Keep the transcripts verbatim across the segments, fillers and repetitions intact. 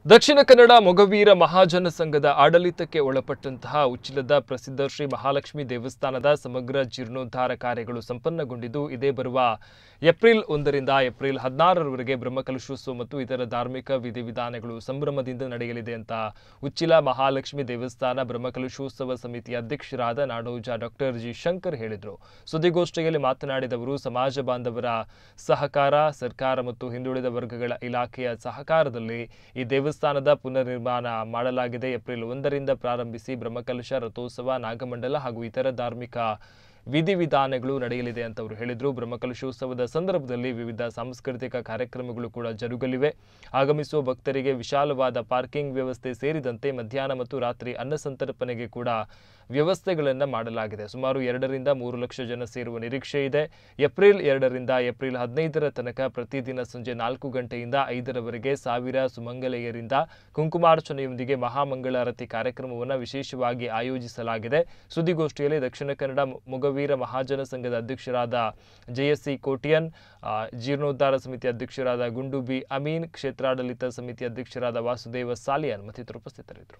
ದಕ್ಷಿಣ ಕನ್ನಡ ಮೊಗವೀರ ಮಹಾಜನ ಸಂಘದ ಆಡಳಿತಕ್ಕೆ ಒಳಪಟ್ಟಂತಹ ಉಚ್ಚಿಲದ ಪ್ರಸಿದ್ಧ ಶ್ರೀ ಮಹಾಲಕ್ಷ್ಮಿ ದೇವಸ್ಥಾನದ ಸಮಗ್ರ ಜೀರ್ಣೋದ್ಧಾರ ಕಾರ್ಯಗಳು ಸಂಪನ್ನಗೊಂಡಿದ್ದು ಇದೇ ಬರುವ ಏಪ್ರಿಲ್ ಒಂದರಿಂದ ಏಪ್ರಿಲ್ ಹದಿನಾರರವರೆಗೆ ಬ್ರಹ್ಮಕಲಶೋತ್ಸವ ಮತ್ತು ಇತರ ಧಾರ್ಮಿಕ ವಿಧಿವಿಧಾನಗಳು ಸಂಭ್ರಮದಿಂದ ನಡೆಯಲಿದೆ ಅಂತ ಉಚ್ಚಿಲ ಮಹಾಲಕ್ಷ್ಮಿ ದೇವಸ್ಥಾನ ಬ್ರಹ್ಮಕಲಶೋತ್ಸವ ಸಮಿತಿಯ ಅಧ್ಯಕ್ಷರಾದ ನಾಡೋಜ ಡಾಕ್ಟರ್ ಜಿ ಶಂಕರ್ ಹೇಳಿದರು. ಸುದ್ದಿಗೋಷ್ಠಿಯಲ್ಲಿ ಮಾತನಾಡಿದವರು ಸಮಾಜ ಬಾಂಧವರ ಸಹಕಾರ, ಸರ್ಕಾರ ಮತ್ತು ಹಿಂದುಳಿದ ವರ್ಗಗಳ ಇಲಾಖೆಯ ಸಹಕಾರದಲ್ಲಿ ಈ ದೇವಸ್ಥಾನದ ಪುನರ್ ನಿರ್ಮಾಣ ಮಾಡಲಾಗಿದೆ. ಏಪ್ರಿಲ್ ಒಂದರಿಂದ ಪ್ರಾರಂಭಿಸಿ ಬ್ರಹ್ಮಕಲಶ ರಥೋತ್ಸವ, ನಾಗಮಂಡಲ ಹಾಗೂ ಇತರ ಧಾರ್ಮಿಕ ವಿಧಿವಿಧಾನಗಳು ನಡೆಯಲಿದೆ ಅಂತ ಅವರು ಹೇಳಿದರು. ಬ್ರಹ್ಮಕಲಶೋತ್ಸವದ ಸಂದರ್ಭದಲ್ಲಿ ವಿವಿಧ ಸಾಂಸ್ಕೃತಿಕ ಕಾರ್ಯಕ್ರಮಗಳು ಕೂಡ ಜರುಗಲಿವೆ. ಆಗಮಿಸುವ ಭಕ್ತರಿಗೆ ವಿಶಾಲವಾದ ಪಾರ್ಕಿಂಗ್ ವ್ಯವಸ್ಥೆ ಸೇರಿದಂತೆ ಮಧ್ಯಾಹ್ನ ಮತ್ತು ರಾತ್ರಿ ಅನ್ನ ಸಂತರ್ಪಣೆಗೆ ಕೂಡ ವ್ಯವಸ್ಥೆಗಳನ್ನು ಮಾಡಲಾಗಿದೆ. ಸುಮಾರು ಎರಡರಿಂದ ಮೂರು ಲಕ್ಷ ಜನ ಸೇರುವ ನಿರೀಕ್ಷೆ ಇದೆ. ಏಪ್ರಿಲ್ ಎರಡರಿಂದ ಏಪ್ರಿಲ್ ಹದಿನೈದರ ತನಕ ಪ್ರತಿದಿನ ಸಂಜೆ ನಾಲ್ಕು ಗಂಟೆಯಿಂದ ಐದರವರೆಗೆ ಸಾವಿರ ಸುಮಂಗಲೆಯರಿಂದ ಕುಂಕುಮಾರ್ಚನೆಯೊಂದಿಗೆ ಮಹಾಮಂಗಳಾರತಿ ಕಾರ್ಯಕ್ರಮವನ್ನು ವಿಶೇಷವಾಗಿ ಆಯೋಜಿಸಲಾಗಿದೆ. ಸುದ್ದಿಗೋಷ್ಠಿಯಲ್ಲಿ ದಕ್ಷಿಣ ಕನ್ನಡ ಮೊಗವೀರ ಮಹಾಜನ ಸಂಘದ ಅಧ್ಯಕ್ಷರಾದ ಜೆಎಸ್ಸಿ ಕೋಟಿಯನ್, ಜೀರ್ಣೋದ್ಧಾರ ಸಮಿತಿ ಅಧ್ಯಕ್ಷರಾದ ಗುಂಡುಬಿ ಅಮೀನ್, ಕ್ಷೇತ್ರಾಡಳಿತ ಸಮಿತಿ ಅಧ್ಯಕ್ಷರಾದ ವಾಸುದೇವ ಸಾಲಿಯನ್ ಮತ್ತಿತರರು ಉಪಸ್ಥಿತರಿದ್ದರು.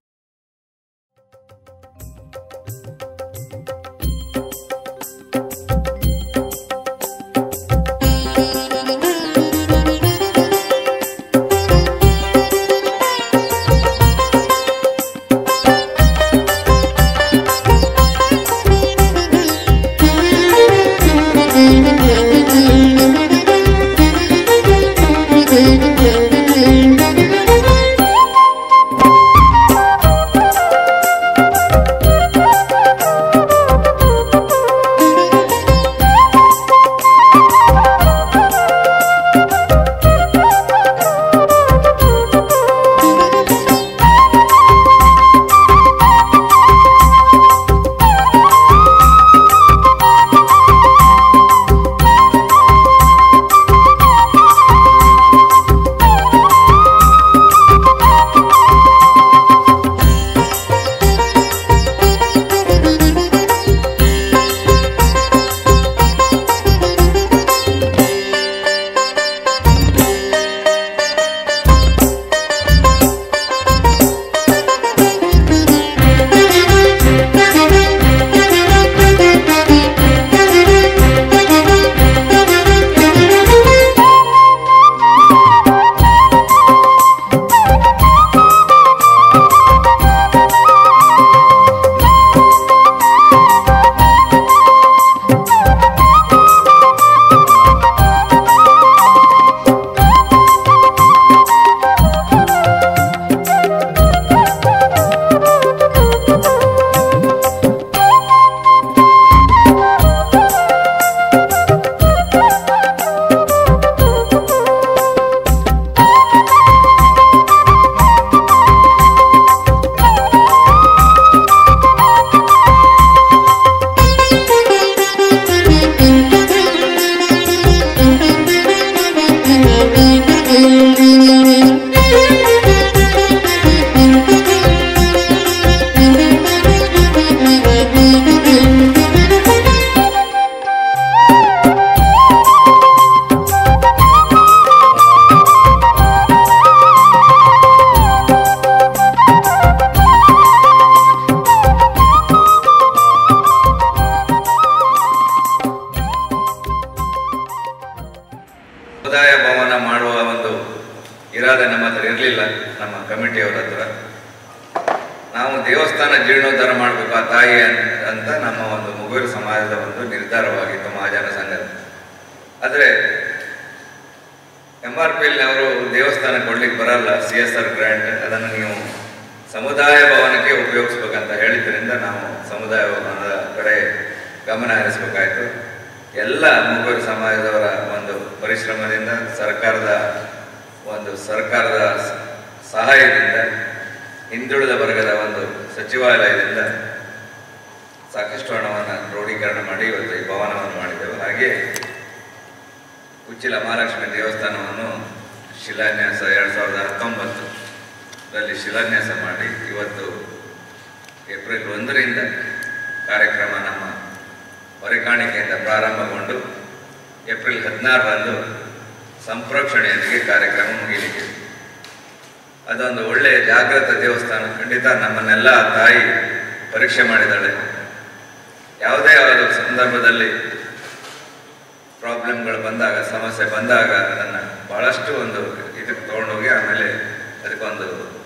ಸಮುದಾಯ ಭವನ ಮಾಡುವ ಒಂದು ಇರಾದೆ ನಮ್ಮ ಹತ್ರ ಇರಲಿಲ್ಲ. ನಮ್ಮ ಕಮಿಟಿಯವರ ಹತ್ರ ನಾವು ದೇವಸ್ಥಾನ ಜೀರ್ಣೋದ್ಧಾರ ಮಾಡಬೇಕು ಆ ತಾಯಿ ಅಂತ ನಮ್ಮ ಒಂದು ಮೊಗವೀರ ಸಮಾಜದ ಒಂದು ನಿರ್ಧಾರವಾಗಿತ್ತು ಮಹಾಜನ ಸಂಘದ. ಆದರೆ ಎಂ ಆರ್ ಪಿ ಎಲ್ ಅವರು ದೇವಸ್ಥಾನ ಕೊಡ್ಲಿಕ್ಕೆ ಬರಲ್ಲ, ಸಿ ಎಸ್ ಆರ್ ಗ್ರಾಂಟ್, ಅದನ್ನು ನೀವು ಸಮುದಾಯ ಭವನಕ್ಕೆ ಉಪಯೋಗಿಸ್ಬೇಕಂತ ಹೇಳಿದ್ರಿಂದ ನಾವು ಸಮುದಾಯ ಭವನದ ಕಡೆ ಗಮನ ಹರಿಸಬೇಕಾಯಿತು. ಎಲ್ಲ ಮೊಗವೀರ ಸಮಾಜದವರ ಒಂದು ಪರಿಶ್ರಮದಿಂದ, ಸರ್ಕಾರದ ಒಂದು ಸರ್ಕಾರದ ಸಹಾಯದಿಂದ, ಹಿಂದುಳಿದ ವರ್ಗದ ಒಂದು ಸಚಿವಾಲಯದಿಂದ ಸಾಕಷ್ಟು ಹಣವನ್ನು ಕ್ರೋಢೀಕರಣ ಮಾಡಿ ಇವತ್ತು ಈ ಭವನವನ್ನು ಮಾಡಿದ್ದೆವು. ಹಾಗೆ ಉಚ್ಚಿಲ ಮಹಾಲಕ್ಷ್ಮಿ ದೇವಸ್ಥಾನವನ್ನು ಶಿಲಾನ್ಯಾಸ ಎರಡು ಸಾವಿರದ ಹತ್ತೊಂಬತ್ತರಲ್ಲಿ ಶಿಲಾನ್ಯಾಸ ಮಾಡಿ ಇವತ್ತು ಏಪ್ರಿಲ್ ಒಂದರಿಂದ ಕಾರ್ಯಕ್ರಮ ನಮ್ಮ ಹೊರೆಕಾಣಿಕೆಯಿಂದ ಪ್ರಾರಂಭಗೊಂಡು ಏಪ್ರಿಲ್ ಹದಿನಾರರಂದು ಸಂಪ್ರೋಕ್ಷಣೆಯೊಂದಿಗೆ ಕಾರ್ಯಕ್ರಮ ಮುಗಿಯಲಿದೆ. ಅದೊಂದು ಒಳ್ಳೆಯ ಜಾಗೃತ ದೇವಸ್ಥಾನ. ಖಂಡಿತ ನಮ್ಮನ್ನೆಲ್ಲ ತಾಯಿ ಪರೀಕ್ಷೆ ಮಾಡಿದ್ದಾಳೆ. ಯಾವುದೇ ಒಂದು ಸಂದರ್ಭದಲ್ಲಿ ಪ್ರಾಬ್ಲಮ್ಗಳು ಬಂದಾಗ, ಸಮಸ್ಯೆ ಬಂದಾಗ ಅದನ್ನು ಬಹಳಷ್ಟು ಒಂದು ಇದಕ್ಕೆ ತೊಗೊಂಡೋಗಿ ಆಮೇಲೆ ಅದಕ್ಕೊಂದು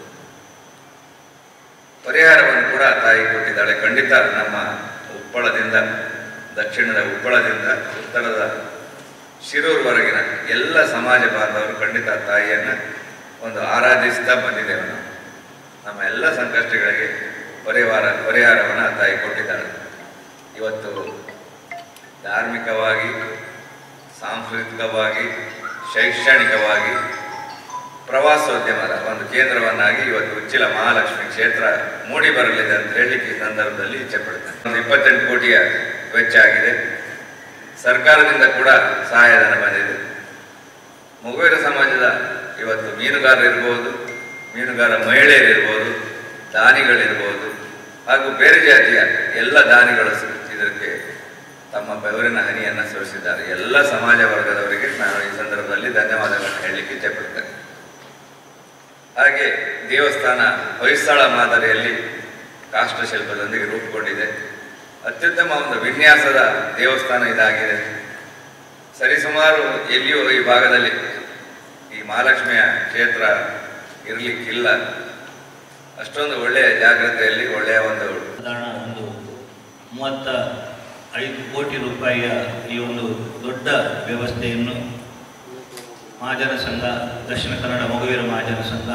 ಪರಿಹಾರವನ್ನು ಕೂಡ ತಾಯಿ ಕೊಟ್ಟಿದ್ದಾಳೆ. ಖಂಡಿತ ನಮ್ಮ ಉಪ್ಪಳದಿಂದ, ದಕ್ಷಿಣದ ಉಪ್ಪಳದಿಂದ ಉತ್ತರದ ಶಿರೂರ್ವರೆಗಿನ ಎಲ್ಲ ಸಮಾಜ ಬಾಂಧವರು ಖಂಡಿತ ತಾಯಿಯನ್ನು ಒಂದು ಆರಾಧಿಸ್ತಾ ಬಂದಿದ್ದೇವೆ. ನಾವು ನಮ್ಮ ಎಲ್ಲ ಸಂಕಷ್ಟಗಳಿಗೆ ಪರಿಹಾರ ಪರಿಹಾರವನ್ನು ತಾಯಿ ಕೊಟ್ಟಿದ್ದಾಳೆ. ಇವತ್ತು ಧಾರ್ಮಿಕವಾಗಿ, ಸಾಂಸ್ಕೃತಿಕವಾಗಿ, ಶೈಕ್ಷಣಿಕವಾಗಿ, ಪ್ರವಾಸೋದ್ಯಮದ ಒಂದು ಕೇಂದ್ರವನ್ನಾಗಿ ಇವತ್ತು ಉಚ್ಚಿಲ ಮಹಾಲಕ್ಷ್ಮಿ ಕ್ಷೇತ್ರ ಮೂಡಿ ಬರಲಿದೆ ಅಂತ ಹೇಳಲಿಕ್ಕೆ ಈ ಸಂದರ್ಭದಲ್ಲಿ ಇಚ್ಛೆ ಪಡ್ತೇನೆ. ಒಂದು ಇಪ್ಪತ್ತೆಂಟು ಕೋಟಿಯ ವೆಚ್ಚ ಆಗಿದೆ. ಸರ್ಕಾರದಿಂದ ಕೂಡ ಸಹಾಯಧನ ಬಂದಿದೆ. ಮೊಗವೀರ ಸಮಾಜದ ಇವತ್ತು ಮೀನುಗಾರರಿರ್ಬೋದು, ಮೀನುಗಾರ ಮಹಿಳೆಯರಿರ್ಬೋದು, ದಾನಿಗಳಿರ್ಬೋದು, ಹಾಗೂ ಬೇರೆ ಜಾತಿಯ ಎಲ್ಲ ದಾನಿಗಳು ಇದಕ್ಕೆ ತಮ್ಮ ಬೆವರಿನ ಹನಿಯನ್ನು ಸುರಿಸಿದ್ದಾರೆ. ಎಲ್ಲ ಸಮಾಜ ವರ್ಗದವರಿಗೆ ನಾನು ಈ ಸಂದರ್ಭದಲ್ಲಿ ಧನ್ಯವಾದಗಳನ್ನು ಹೇಳಲಿಕ್ಕೆ ಇಚ್ಛೆ ಪಡ್ತೇನೆ. ಹಾಗೆ ದೇವಸ್ಥಾನ ಹೊಯ್ಸಳ ಮಾದರಿಯಲ್ಲಿ ಕಾಷ್ಟಶಿಲ್ಪದೊಂದಿಗೆ ರೂಪುಗೊಂಡಿದೆ. ಅತ್ಯುತ್ತಮ ಒಂದು ವಿನ್ಯಾಸದ ದೇವಸ್ಥಾನ ಇದಾಗಿದೆ. ಸರಿಸುಮಾರು ಎಲ್ಲಿಯೂ ಈ ಭಾಗದಲ್ಲಿ ಈ ಮಹಾಲಕ್ಷ್ಮಿಯ ಕ್ಷೇತ್ರ ಇರಲಿಕ್ಕಿಲ್ಲ. ಅಷ್ಟೊಂದು ಒಳ್ಳೆಯ ಜಾಗ್ರತೆಯಲ್ಲಿ ಒಳ್ಳೆಯ ಒಂದು ಸಾಧಾರಣ ಒಂದು ಮೂವತ್ತ ಐದು ಕೋಟಿ ರೂಪಾಯಿಯ ಈ ಒಂದು ದೊಡ್ಡ ವ್ಯವಸ್ಥೆಯನ್ನು ಮಹಾಜನ ಸಂಘ, ದಕ್ಷಿಣ ಕನ್ನಡ ಮೊಗವೀರ ಮಹಾಜನ ಸಂಘ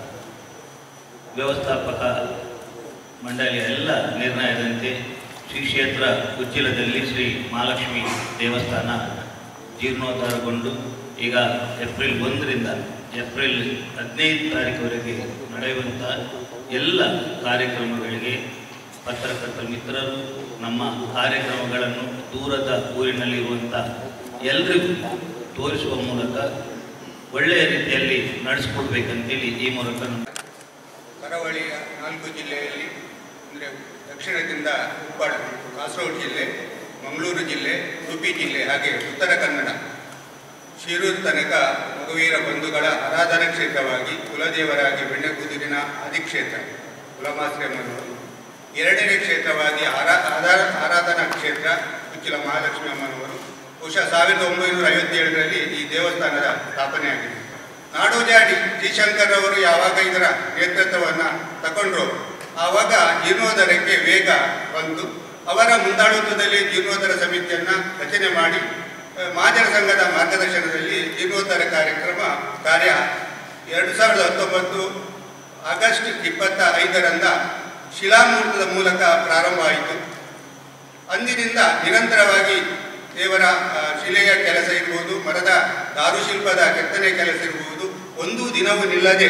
ವ್ಯವಸ್ಥಾಪಕ ಮಂಡಳಿಯ ಎಲ್ಲ ನಿರ್ಣಯದಂತೆ ಶ್ರೀ ಕ್ಷೇತ್ರ ಉಚ್ಚಿಲದಲ್ಲಿ ಶ್ರೀ ಮಹಾಲಕ್ಷ್ಮಿ ದೇವಸ್ಥಾನ ಜೀರ್ಣೋದ್ಧಾರಗೊಂಡು ಈಗ ಏಪ್ರಿಲ್ ಒಂದರಿಂದ ಏಪ್ರಿಲ್ ಹದಿನೈದು ತಾರೀಕುವರೆಗೆ ನಡೆಯುವಂಥ ಎಲ್ಲ ಕಾರ್ಯಕ್ರಮಗಳಿಗೆ ಪತ್ರಕರ್ತರ ಮಿತ್ರರು ನಮ್ಮ ಕಾರ್ಯಕ್ರಮಗಳನ್ನು ದೂರದ ಊರಿನಲ್ಲಿರುವಂಥ ಎಲ್ಲರಿಗೂ ತೋರಿಸುವ ಮೂಲಕ ಒಳ್ಳೆಯ ರೀತಿಯಲ್ಲಿ ನಡೆಸಿಕೊಡ್ಬೇಕಂತೇಳಿ ಈ ಮೂಲಕ ಕರಾವಳಿಯ ನಾಲ್ಕು ಜಿಲ್ಲೆಯಲ್ಲಿ ಅಂದರೆ ದಕ್ಷಿಣದಿಂದ ಉಪ್ಪಾಡ, ಕಾಸರಗೋಡು ಜಿಲ್ಲೆ, ಮಂಗಳೂರು ಜಿಲ್ಲೆ, ಉಡುಪಿ ಜಿಲ್ಲೆ, ಹಾಗೆ ಉತ್ತರ ಕನ್ನಡ ಶಿರೂರು ತನಕ ಮೊಗವೀರ ಬಂಧುಗಳ ಆರಾಧನಾ ಕ್ಷೇತ್ರವಾಗಿ ಕುಲದೇವರಾಗಿ ಬೆಣ್ಣೆಕುದುರಿನ ಅಧಿಕ್ಷೇತ್ರ ಕುಲಮಾಶ್ರಮನವರು, ಎರಡನೇ ಕ್ಷೇತ್ರವಾಗಿ ಆರಾ ಆಧಾರ ಆರಾಧನಾ ಕ್ಷೇತ್ರ ಉಚ್ಚಿಲ ಮಹಾಲಕ್ಷ್ಮಿ ಅಮ್ಮನವರು. ಬಹುಶಃ ಸಾವಿರದ ಒಂಬೈನೂರ ಐವತ್ತೇಳರಲ್ಲಿ ಈ ದೇವಸ್ಥಾನದ ಸ್ಥಾಪನೆಯಾಗಿದೆ. ನಾಡೋಜಾಡಿ ಶ್ರೀಶಂಕರ್ ಅವರು ಯಾವಾಗ ಇದರ ನೇತೃತ್ವವನ್ನು ತಗೊಂಡ್ರು ಆವಾಗ ಜೀರ್ಣೋದ್ಧಾರಕ್ಕೆ ವೇಗ ಬಂತು. ಅವರ ಮುಂದಾಳತ್ವದಲ್ಲಿ ಜೀರ್ಣೋದ್ಧಾರ ಸಮಿತಿಯನ್ನು ರಚನೆ ಮಾಡಿ ಮಹಾಜನ ಸಂಘದ ಮಾರ್ಗದರ್ಶನದಲ್ಲಿ ಜೀರ್ಣೋದ್ಧಾರ ಕಾರ್ಯಕ್ರಮ ಕಾರ್ಯ ಎರಡು ಸಾವಿರದ ಹತ್ತೊಂಬತ್ತು ಆಗಸ್ಟ್ ಇಪ್ಪತ್ತ ಐದರಂದ ಶಿಲಾಮೂರ್ತದ ಮೂಲಕ ಪ್ರಾರಂಭ ಆಯಿತು. ಅಂದಿನಿಂದ ನಿರಂತರವಾಗಿ ದೇವರ ಶಿಲೆಯ ಕೆಲಸ ಇರ್ಬೋದು, ಮರದ ದಾರುಶಿಲ್ಪದ ಕೆತ್ತನೆ ಕೆಲಸ ಇರ್ಬೋದು, ಒಂದು ದಿನವೂ ನಿಲ್ಲದೆ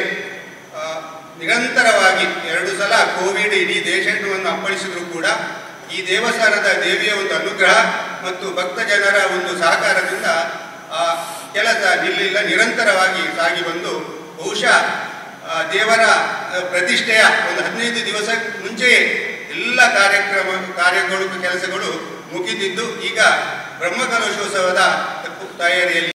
ನಿರಂತರವಾಗಿ ಎರಡು ಸಲ ಕೋವಿಡ್ ಇಡೀ ದೇಶವನ್ನು ಅಪ್ಪಳಿಸಿದ್ರು ಕೂಡ ಈ ದೇವಸ್ಥಾನದ ದೇವಿಯ ಒಂದು ಅನುಗ್ರಹ ಮತ್ತು ಭಕ್ತ ಜನರ ಒಂದು ಸಹಕಾರದಿಂದ ಆ ಕೆಲಸ ನಿಲ್ಲಿಲ್ಲ, ನಿರಂತರವಾಗಿ ಸಾಗಿ ಬಂದು ಬಹುಶಃ ದೇವರ ಪ್ರತಿಷ್ಠೆಯ ಒಂದು ಹದಿನೈದು ದಿವಸ ಮುಂಚೆಯೇ ಎಲ್ಲ ಕಾರ್ಯಕ್ರಮ ಕಾರ್ಯಗಳು ಕೆಲಸಗಳು ಮುಗಿದಿದ್ದು ಈಗ ಬ್ರಹ್ಮಕಲಶೋತ್ಸವದ ತಯಾರಿಯಲ್ಲಿ